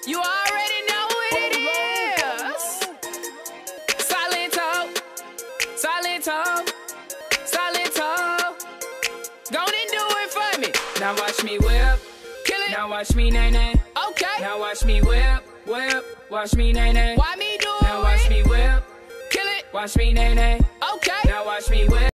You already know what it is. Silento, Silento, Silento. Go and do it for me. Now watch me whip. Kill it. Now watch me nay-nay. Okay. Now watch me whip, whip. Watch me nay-nay. Why me do it? Now watch me whip. Kill it. Watch me nay-nay. Okay. Now watch me whip.